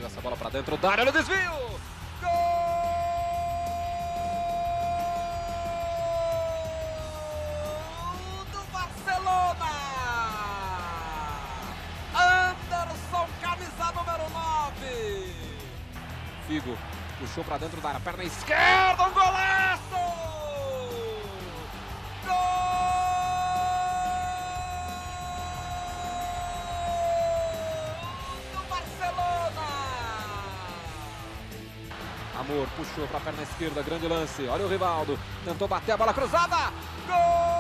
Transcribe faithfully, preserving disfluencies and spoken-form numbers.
Tira essa bola para dentro da área, olha o desvio! Gol do Barcelona! Anderson, camisa número nove! Figo puxou para dentro da área, perna esquerda, um golaço! Amor puxou para a perna esquerda, grande lance. Olha o Rivaldo, tentou bater a bola cruzada. Gol!